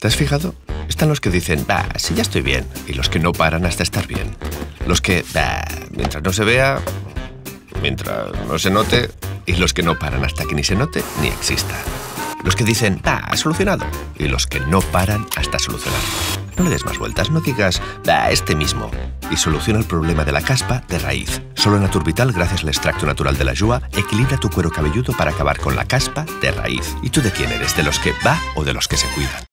¿Te has fijado? Están los que dicen, bah, sí, ya estoy bien, y los que no paran hasta estar bien. Los que, bah, mientras no se vea, mientras no se note, y los que no paran hasta que ni se note ni exista. Los que dicen, bah, solucionado, y los que no paran hasta solucionarlo. No le des más vueltas, no digas, bah, este mismo, y soluciona el problema de la caspa de raíz. Solo Naturvital, gracias al extracto natural de la yua, equilibra tu cuero cabelludo para acabar con la caspa de raíz. ¿Y tú de quién eres? ¿De los que va o de los que se cuidan?